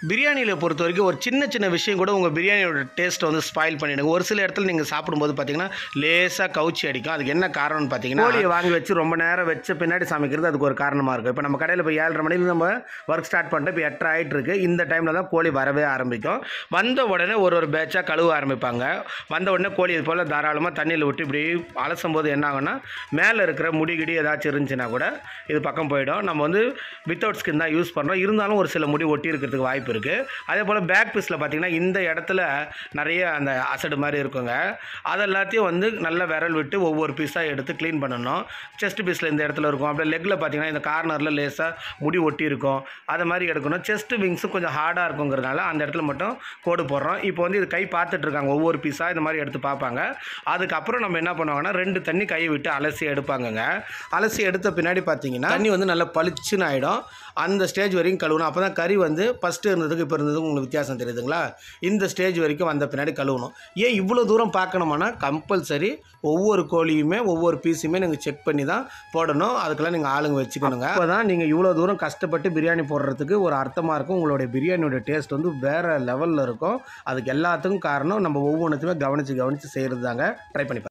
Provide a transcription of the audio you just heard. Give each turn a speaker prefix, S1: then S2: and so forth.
S1: பிரியாணியில் பொறுத்த வரைக்கும் ஒரு சின்ன சின்ன விஷயம் கூட உங்கள் பிரியாணியோட டேஸ்ட்டை வந்து ஸ்பாயில் பண்ணிவிடுங்க. ஒரு சில இடத்துல நீங்கள் சாப்பிடும்போது பார்த்தீங்கன்னா லேசாக கவுச்சி அடிக்கும். அதுக்கு என்ன காரணம்னு பார்த்தீங்கன்னா, கோழியை வாங்கி வச்சு ரொம்ப நேரம் வச்ச பின்னாடி சமைக்கிறது அதுக்கு ஒரு காரணமாக இருக்குது. இப்போ நம்ம கடையில் இப்போ 7:30 மணிக்கு நம்ம ஒர்க் ஸ்டார்ட் பண்ணிட்டு இப்போ 8:30 ஆகிட்டு இருக்குது. இந்த டைமில் தான் கோழி வரவே ஆரம்பிக்கும். வந்த உடனே ஒரு பேட்சாக கழுவ ஆரம்பிப்பாங்க. வந்த உடனே கோழி இது போல் தாராளமாக தண்ணியில் விட்டு இப்படி அலசும் போது என்ன ஆகும்னா, மேலே இருக்கிற முடிகிடி ஏதாச்சும் இருந்துச்சுன்னா கூட இது பக்கம் போயிடும். நம்ம வந்து வித்தவுட் ஸ்கின் தான் யூஸ் பண்ணுறோம். இருந்தாலும் ஒரு சில முடி ஒட்டி இருக்கிறதுக்கு வாய்ப்பு இருக்குது. அதே போல் பேக் பீஸில் பார்த்திங்கன்னா இந்த இடத்துல நிறைய அந்த அசடு மாதிரி இருக்குங்க. அதெல்லாத்தையும் வந்து நல்ல விரல் விட்டு ஒவ்வொரு பீஸாக எடுத்து க்ளீன் பண்ணணும். செஸ்ட் பீஸில் இந்த இடத்துல இருக்கும். அப்படியே லெக்கில் பார்த்திங்கன்னா இந்த கார்னரில் லேசாக முடி ஒட்டி இருக்கும். அதை மாதிரி எடுக்கணும். செஸ்ட் விங்ஸும் கொஞ்சம் ஹார்டாக இருக்குங்கிறதுனால அந்த இடத்துல மட்டும் கோடு போடுறோம். இப்போ வந்து இது கை பார்த்துட்ருக்காங்க. ஒவ்வொரு பீஸாக இந்த மாதிரி எடுத்து பார்ப்பாங்க. அதுக்கப்புறம் நம்ம என்ன பண்ணுவாங்கன்னா 2 தண்ணி கையை விட்டு அலசி எடுப்பாங்கங்க. அலசி எடுத்த பின்னாடி பார்த்திங்கன்னா தண்ணி வந்து நல்லா பளிச்சுன்னு ஆகிடும். அந்த ஸ்டேஜ் வரைக்கும் கழுவணும். அப்போ தான் கறி வந்து ஃபஸ்ட்டு இருந்ததுக்கு இப்போ இருந்ததுக்கு உங்களுக்கு வித்தியாசம் தெரியுதுங்களா? இந்த ஸ்டேஜ் வரைக்கும் வந்த பின்னாடி கழுவணும். ஏன் இவ்வளோ தூரம் பார்க்கணுமானா, கம்பல்சரி ஒவ்வொரு கோழியுமே ஒவ்வொரு பீஸுமே நீங்கள் செக் பண்ணி தான் போடணும். அதுக்கெல்லாம் நீங்கள் ஆளுங்க வச்சுக்கணுங்க. அப்போ தான் நீங்கள் இவ்வளோ தூரம் கஷ்டப்பட்டு பிரியாணி போடுறதுக்கு ஒரு அர்த்தமாக இருக்கும். உங்களுடைய பிரியாணியோட டேஸ்ட் வந்து வேறு லெவலில் இருக்கும். அதுக்கு எல்லாத்துக்கும் காரணம் நம்ம ஒவ்வொன்றுத்தையுமே கவனித்து செய்கிறது தாங்க. ட்ரை பண்ணி